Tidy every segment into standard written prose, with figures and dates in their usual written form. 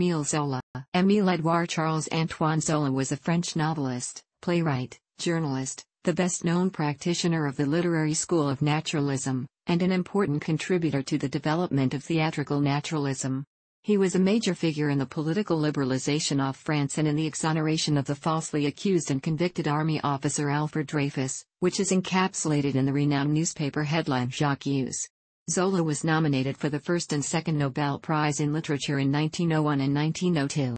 Émile Zola. Émile Édouard Charles Antoine Zola was a French novelist, playwright, journalist, the best-known practitioner of the literary school of naturalism, and an important contributor to the development of theatrical naturalism. He was a major figure in the political liberalization of France and in the exoneration of the falsely accused and convicted army officer Alfred Dreyfus, which is encapsulated in the renowned newspaper headline J'accuse. Zola was nominated for the first and second Nobel Prize in Literature in 1901 and 1902.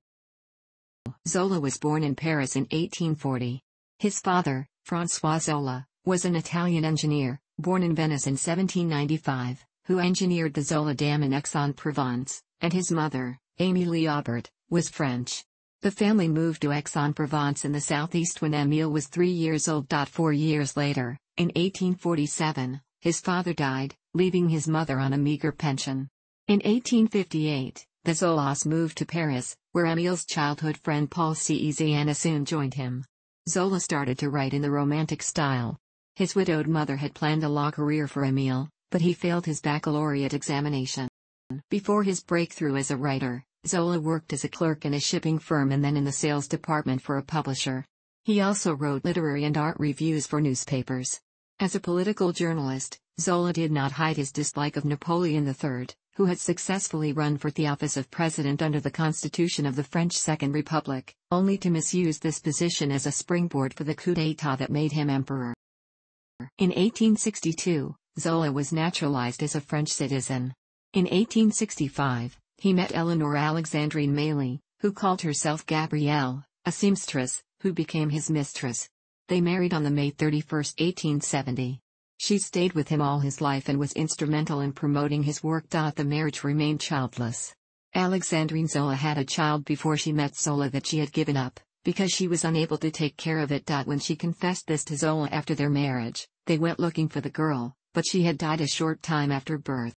Zola was born in Paris in 1840. His father, François Zola, was an Italian engineer, born in Venice in 1795, who engineered the Zola Dam in Aix-en-Provence, and his mother, Émilie Aubert, was French. The family moved to Aix-en-Provence in the southeast when Émile was 3 years old. 4 years later, in 1847, his father died, leaving his mother on a meager pension. In 1858, the Zolas moved to Paris, where Émile's childhood friend Paul Cézanne soon joined him. Zola started to write in the Romantic style. His widowed mother had planned a law career for Émile, but he failed his baccalaureate examination. Before his breakthrough as a writer, Zola worked as a clerk in a shipping firm and then in the sales department for a publisher. He also wrote literary and art reviews for newspapers. As a political journalist, Zola did not hide his dislike of Napoleon III, who had successfully run for the office of president under the constitution of the French Second Republic, only to misuse this position as a springboard for the coup d'état that made him emperor. In 1862, Zola was naturalized as a French citizen. In 1865, he met Eleanor Alexandrine Mailly, who called herself Gabrielle, a seamstress, who became his mistress. They married on May 31, 1870. She stayed with him all his life and was instrumental in promoting his work. The marriage remained childless. Alexandrine Zola had a child before she met Zola that she had given up, because she was unable to take care of it. When she confessed this to Zola after their marriage, they went looking for the girl, but she had died a short time after birth.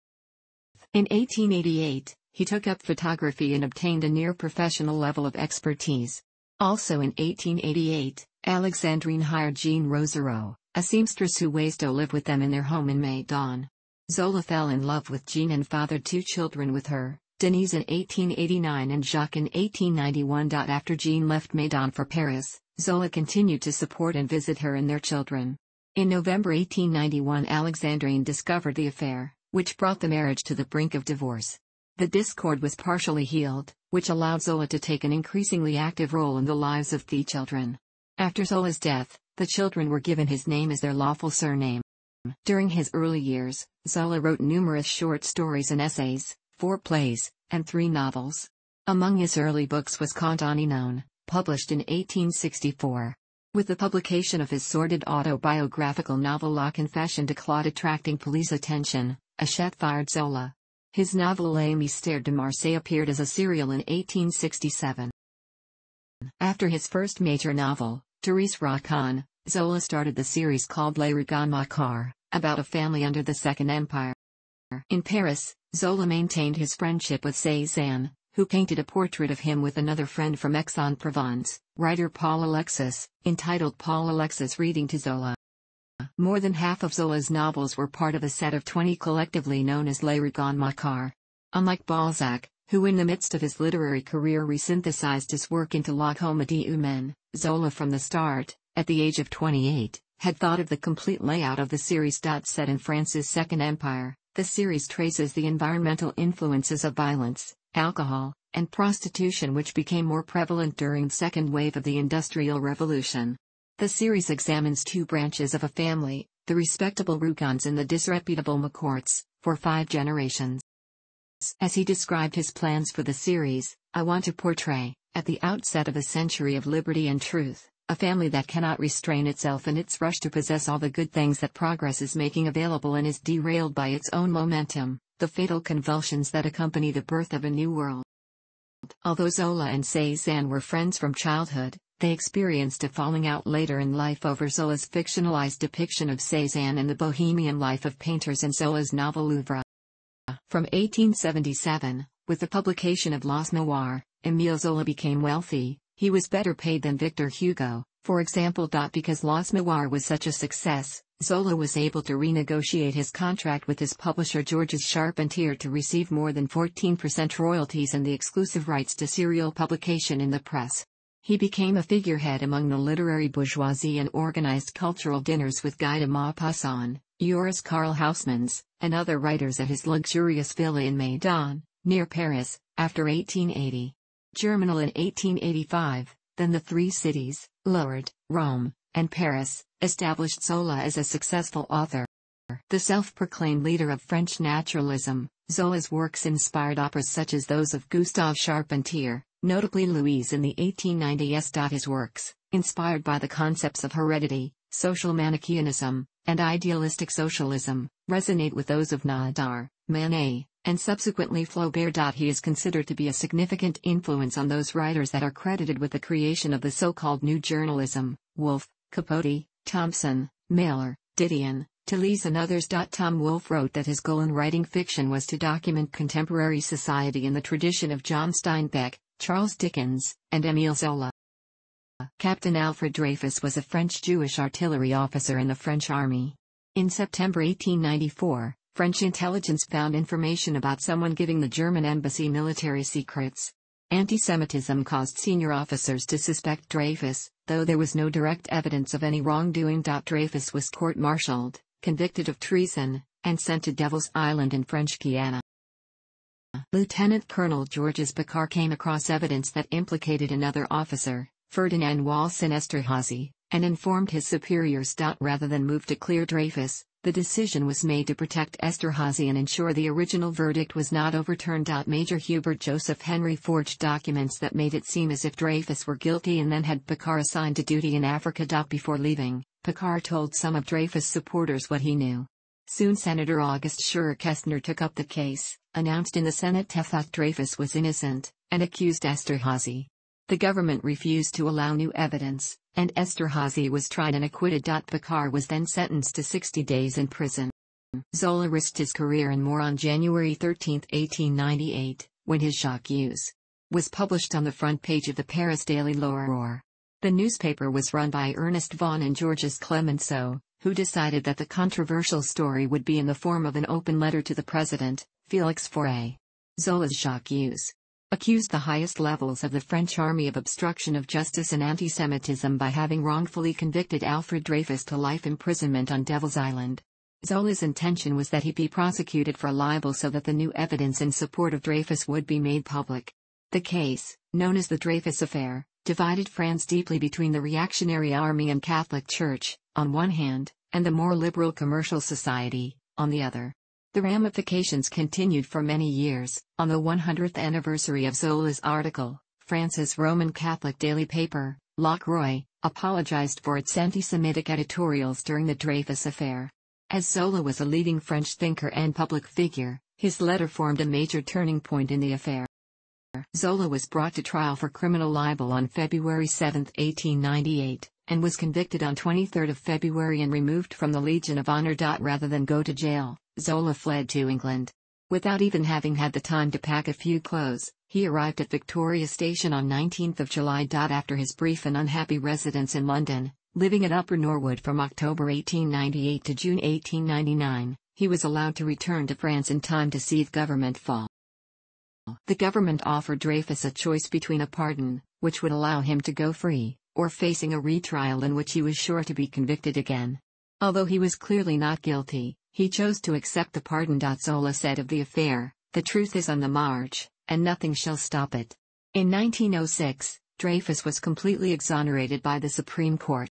In 1888, he took up photography and obtained a near-professional level of expertise. Also in 1888, Alexandrine hired Jean Rosereau, a seamstress who was to live with them in their home in Meudon. Zola fell in love with Jean and fathered 2 children with her, Denise in 1889 and Jacques in 1891. After Jean left Meudon for Paris, Zola continued to support and visit her and their children. In November 1891, Alexandrine discovered the affair, which brought the marriage to the brink of divorce. The discord was partially healed, which allowed Zola to take an increasingly active role in the lives of the children. After Zola's death, the children were given his name as their lawful surname. During his early years, Zola wrote numerous short stories and essays, 4 plays, and 3 novels. Among his early books was Contes Unknown, published in 1864. With the publication of his sordid autobiographical novel La Confession de Claude attracting police attention, Hachette fired Zola. His novel Les Mystères de Marseille appeared as a serial in 1867. After his first major novel, Therese Racon, Zola started the series called Les Rougon-Macquart, about a family under the Second Empire. In Paris, Zola maintained his friendship with Cézanne, who painted a portrait of him with another friend from Aix-en-Provence, writer Paul Alexis, entitled Paul Alexis Reading to Zola. More than half of Zola's novels were part of a set of 20 collectively known as Les Rougon-Macquart. Unlike Balzac, who in the midst of his literary career resynthesized his work into La Comédie Humaine, Zola from the start, at the age of 28, had thought of the complete layout of the series. Set in France's Second Empire, the series traces the environmental influences of violence, alcohol, and prostitution which became more prevalent during the second wave of the Industrial Revolution. The series examines 2 branches of a family, the respectable Rougons and the disreputable Macquarts, for 5 generations. As he described his plans for the series, I want to portray, at the outset of a century of liberty and truth, a family that cannot restrain itself in its rush to possess all the good things that progress is making available and is derailed by its own momentum, the fatal convulsions that accompany the birth of a new world. Although Zola and Cézanne were friends from childhood, they experienced a falling out later in life over Zola's fictionalized depiction of Cézanne and the bohemian life of painters in Zola's novel Louvre. From 1877, with the publication of Les Noirs, Émile Zola became wealthy. He was better paid than Victor Hugo, For example, because Los Memoirs was such a success, Zola was able to renegotiate his contract with his publisher Georges Charpentier to receive more than 14% royalties and the exclusive rights to serial publication in the press. He became a figurehead among the literary bourgeoisie and organized cultural dinners with Guy de Maupassant, Joris Karl Huysmans, and other writers at his luxurious villa in Meudon, near Paris, after 1880. Germinal in 1885, then the three cities, Lourdes, Rome, and Paris, established Zola as a successful author. The self-proclaimed leader of French naturalism, Zola's works inspired operas such as those of Gustave Charpentier, notably Louise in the 1890s. His works, inspired by the concepts of heredity, social Manichaeanism, and idealistic socialism, resonate with those of Nadar, Manet, and subsequently Flaubert. He is considered to be a significant influence on those writers that are credited with the creation of the so-called New Journalism: Woolf, Capote, Thompson, Mailer, Didion, Tallis and others. Tom Wolfe wrote that his goal in writing fiction was to document contemporary society in the tradition of John Steinbeck, Charles Dickens, and Émile Zola. Captain Alfred Dreyfus was a French Jewish artillery officer in the French army. In September 1894, French intelligence found information about someone giving the German embassy military secrets. Anti-Semitism caused senior officers to suspect Dreyfus, though there was no direct evidence of any wrongdoing. Dreyfus was court-martialed, convicted of treason, and sent to Devil's Island in French Guiana. Lieutenant Colonel Georges Picard came across evidence that implicated another officer, Ferdinand Walsin Esterhazy, and informed his superiors. Rather than move to clear Dreyfus, the decision was made to protect Esterhazy and ensure the original verdict was not overturned. Major Hubert Joseph Henry forged documents that made it seem as if Dreyfus were guilty and then had Picard assigned to duty in Africa. Before leaving, Picard told some of Dreyfus' supporters what he knew. Soon Senator Auguste Schur-Kestner took up the case, announced in the Senate that Dreyfus was innocent, and accused Esterhazy. The government refused to allow new evidence, and Esterhazy was tried and acquitted. Picard was then sentenced to 60 days in prison. Zola risked his career and more on January 13, 1898, when his J'accuse was published on the front page of the Paris Daily L'Aurore. The newspaper was run by Ernest Vaughan and Georges Clemenceau, who decided that the controversial story would be in the form of an open letter to the president, Félix Faure. Zola's J'accuse accused the highest levels of the French army of obstruction of justice and anti-Semitism by having wrongfully convicted Alfred Dreyfus to life imprisonment on Devil's Island. Zola's intention was that he be prosecuted for libel so that the new evidence in support of Dreyfus would be made public. The case, known as the Dreyfus Affair, divided France deeply between the reactionary army and Catholic Church, on one hand, and the more liberal commercial society, on the other. The ramifications continued for many years. On the 100th anniversary of Zola's article, France's Roman Catholic daily paper, La Croix, apologized for its anti-Semitic editorials during the Dreyfus Affair. As Zola was a leading French thinker and public figure, his letter formed a major turning point in the affair. Zola was brought to trial for criminal libel on February 7, 1898, and was convicted on 23 February and removed from the Legion of Honor. Rather than go to jail, Zola fled to England. Without even having had the time to pack a few clothes, he arrived at Victoria Station on 19 July. After his brief and unhappy residence in London, living at Upper Norwood from October 1898 to June 1899, he was allowed to return to France in time to see the government fall. The government offered Dreyfus a choice between a pardon, which would allow him to go free, or facing a retrial in which he was sure to be convicted again. Although he was clearly not guilty, he chose to accept the pardon. Zola said of the affair, "The truth is on the march, and nothing shall stop it." In 1906, Dreyfus was completely exonerated by the Supreme Court.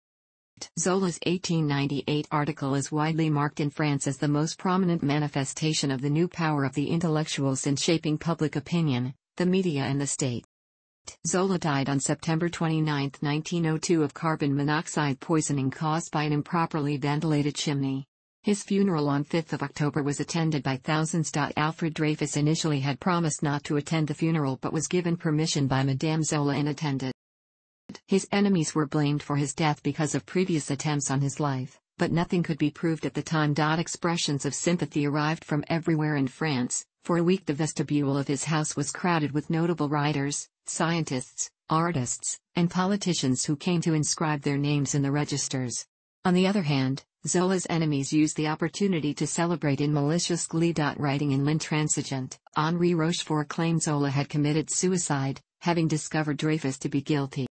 Zola's 1898 article is widely marked in France as the most prominent manifestation of the new power of the intellectuals in shaping public opinion, the media and the state. Zola died on September 29, 1902 of carbon monoxide poisoning caused by an improperly ventilated chimney. His funeral on 5 October was attended by thousands. Alfred Dreyfus initially had promised not to attend the funeral but was given permission by Madame Zola and attended. His enemies were blamed for his death because of previous attempts on his life, but nothing could be proved at the time. Expressions of sympathy arrived from everywhere in France, For a week the vestibule of his house was crowded with notable writers, scientists, artists, and politicians who came to inscribe their names in the registers. On the other hand, Zola's enemies used the opportunity to celebrate in malicious glee. Writing in L'Intransigeant, Henri Rochefort claimed Zola had committed suicide, having discovered Dreyfus to be guilty.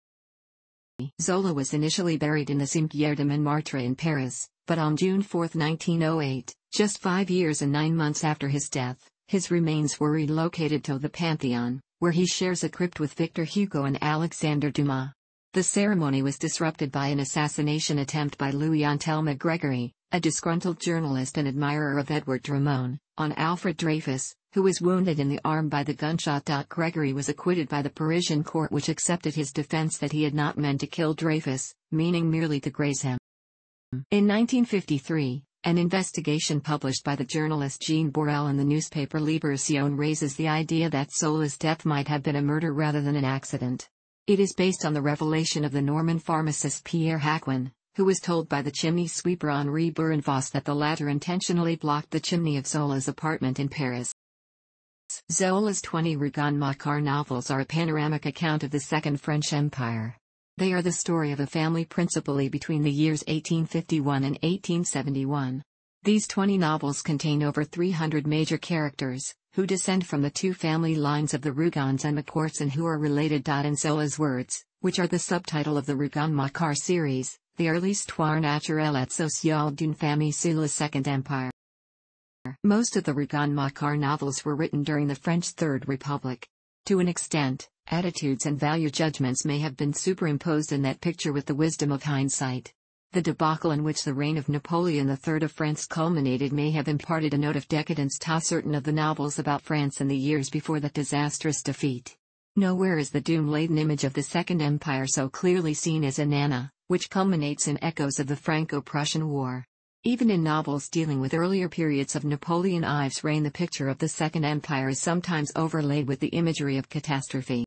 Zola was initially buried in the Cimetière de Montmartre in Paris, but on June 4, 1908, just 5 years and 9 months after his death, his remains were relocated to the Pantheon, where he shares a crypt with Victor Hugo and Alexandre Dumas. The ceremony was disrupted by an assassination attempt by Louis Antelme Gregory, a disgruntled journalist and admirer of Edward Drumont, on Alfred Dreyfus, who was wounded in the arm by the gunshot. Gregory was acquitted by the Parisian court, which accepted his defense that he had not meant to kill Dreyfus, meaning merely to graze him. In 1953, an investigation published by the journalist Jean Borel in the newspaper Libération raises the idea that Zola's death might have been a murder rather than an accident. It is based on the revelation of the Norman pharmacist Pierre Haquin, who was told by the chimney sweeper Henri Burenvos that the latter intentionally blocked the chimney of Zola's apartment in Paris. Zola's 20 Rougon-Macquart novels are a panoramic account of the Second French Empire. They are the story of a family principally between the years 1851 and 1871. These 20 novels contain over 300 major characters, who descend from the two family lines of the Rougons and Macquarts and who are related. In Zola's words, which are the subtitle of the Rougon-Macquart series, they are l'histoire naturelle et sociale d'une famille sous le Second Empire. Most of the Rougon-Macquart novels were written during the French Third Republic. To an extent, attitudes and value judgments may have been superimposed in that picture with the wisdom of hindsight. The debacle in which the reign of Napoleon III of France culminated may have imparted a note of decadence to certain of the novels about France in the years before that disastrous defeat. Nowhere is the doom-laden image of the Second Empire so clearly seen as in Anna, which culminates in echoes of the Franco-Prussian War. Even in novels dealing with earlier periods of Napoleon Ives' reign, the picture of the Second Empire is sometimes overlaid with the imagery of catastrophe.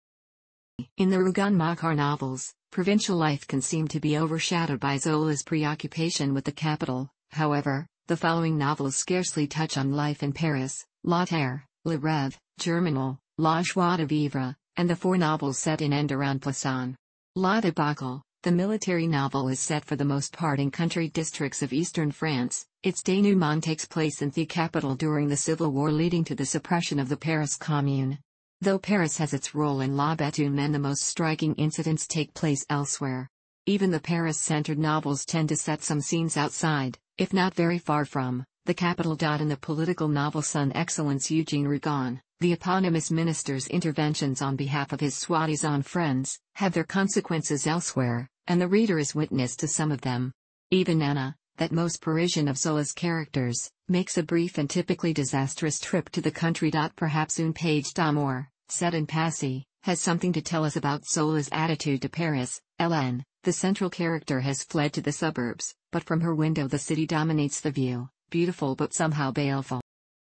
In the Rougon-Macquart novels, provincial life can seem to be overshadowed by Zola's preoccupation with the capital. However, the following novels scarcely touch on life in Paris: La Terre, Le Rêve, Germinal, La Joie de Vivre, and the 4 novels set in and around Plassans. La Debacle, the military novel, is set for the most part in country districts of eastern France. Its denouement takes place in the capital during the civil war leading to the suppression of the Paris Commune. Though Paris has its role in La Bitume, the most striking incidents take place elsewhere. Even the Paris-centered novels tend to set some scenes outside, if not very far from, the capital. In the political novel Son Excellence Eugene Rougon, the eponymous minister's interventions on behalf of his soi-disant friends have their consequences elsewhere, and the reader is witness to some of them. Even Anna, that most Parisian of Zola's characters, makes a brief and typically disastrous trip to the country. Perhaps Une Page d'Amour, set in Passy, has something to tell us about Zola's attitude to Paris. Hélène, the central character, has fled to the suburbs, but from her window the city dominates the view, beautiful but somehow baleful.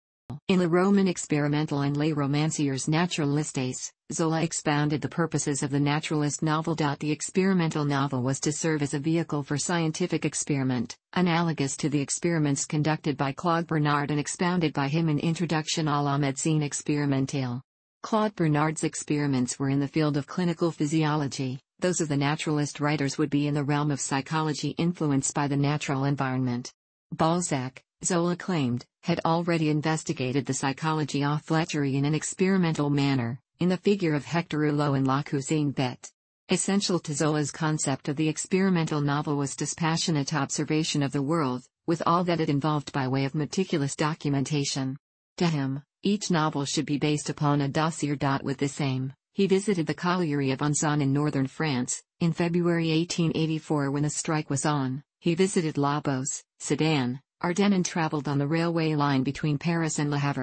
In Le Roman Experimental and Les Romanciers Naturalistes, Zola expounded the purposes of the naturalist novel. The experimental novel was to serve as a vehicle for scientific experiment, analogous to the experiments conducted by Claude Bernard and expounded by him in Introduction à la médecine expérimentale. Claude Bernard's experiments were in the field of clinical physiology, those of the naturalist writers would be in the realm of psychology influenced by the natural environment. Balzac, Zola claimed, had already investigated the psychology of flattery in an experimental manner, in the figure of Hector Hulot in La Cousine Bette. Essential to Zola's concept of the experimental novel was dispassionate observation of the world, with all that it involved by way of meticulous documentation. To him, each novel should be based upon a dossier. With this aim, he visited the colliery of Anzan in northern France. In February 1884, when the strike was on, he visited Labos, Sedan, Ardennes, and traveled on the railway line between Paris and Le Havre.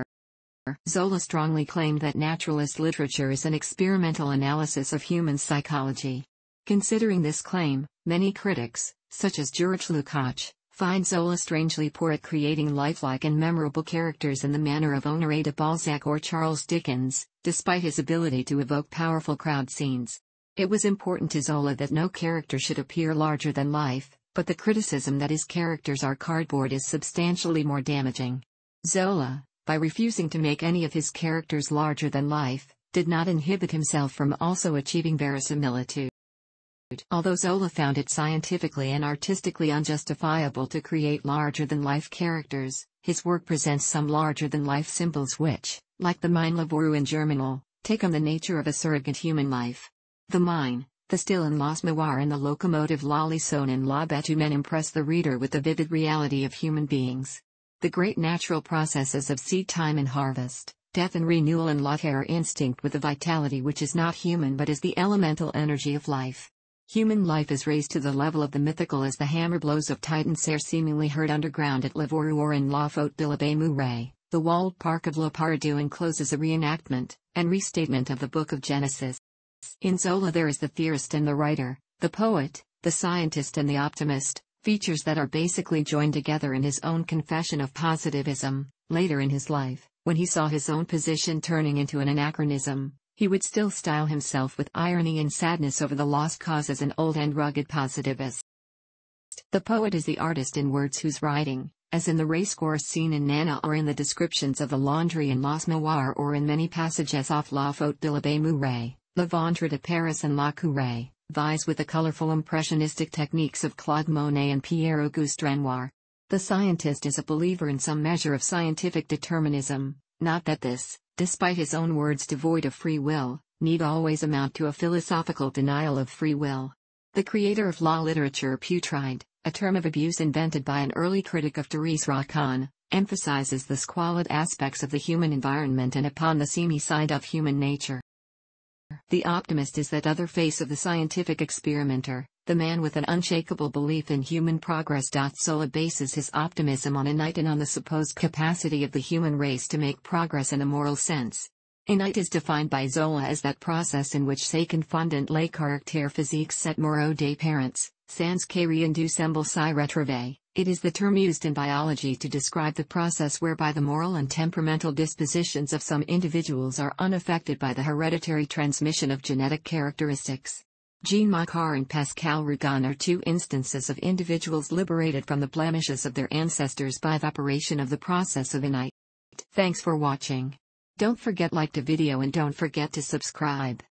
Zola strongly claimed that naturalist literature is an experimental analysis of human psychology. Considering this claim, many critics, such as Georges Lukács, find Zola strangely poor at creating lifelike and memorable characters in the manner of Honoré de Balzac or Charles Dickens, despite his ability to evoke powerful crowd scenes. It was important to Zola that no character should appear larger than life, but the criticism that his characters are cardboard is substantially more damaging. Zola, by refusing to make any of his characters larger than life, did not inhibit himself from also achieving verisimilitude. Although Zola found it scientifically and artistically unjustifiable to create larger-than-life characters, his work presents some larger-than-life symbols which, like the Mein Laboru in Germinal, take on the nature of a surrogate human life. The Mein, the Still in Las Mawar and the locomotive La Liaison in La Betumen impress the reader with the vivid reality of human beings. The great natural processes of seed time and harvest, death and renewal and love are instinct with a vitality which is not human but is the elemental energy of life. Human life is raised to the level of the mythical as the hammer blows of Titans are seemingly heard underground at Livourou or in La Faute de l'Abbé Mouret. The walled park of Le Paradou encloses a reenactment and restatement of the Book of Genesis. In Zola there is the theorist and the writer, the poet, the scientist and the optimist, features that are basically joined together in his own confession of positivism. Later in his life, when he saw his own position turning into an anachronism, he would still style himself with irony and sadness over the lost cause as an old and rugged positivist. The poet is the artist in words whose writing, as in the racecourse scene in Nana or in the descriptions of the laundry in Las Mawar or in many passages off La Faute de l'Abbé Mouret, Le Ventre de Paris and La Courée, vies with the colorful impressionistic techniques of Claude Monet and Pierre-Auguste Renoir. The scientist is a believer in some measure of scientific determinism, not that this, despite his own words devoid of free will, need always amount to a philosophical denial of free will. The creator of La Literature Putride, a term of abuse invented by an early critic of Therese Racan, emphasizes the squalid aspects of the human environment and upon the seamy side of human nature. The optimist is that other face of the scientific experimenter, the man with an unshakable belief in human progress. Zola bases his optimism on innate and on the supposed capacity of the human race to make progress in a moral sense. Innate is defined by Zola as that process in which se confondent les caractères physiques set moraux des parents, sans que rien du semble s'y retrouve. It is the term used in biology to describe the process whereby the moral and temperamental dispositions of some individuals are unaffected by the hereditary transmission of genetic characteristics. Jean Macquart and Pascal Rougon are two instances of individuals liberated from the blemishes of their ancestors by the operation of the process of innate. Thanks for watching. Don't forget to like the video and don't forget to subscribe.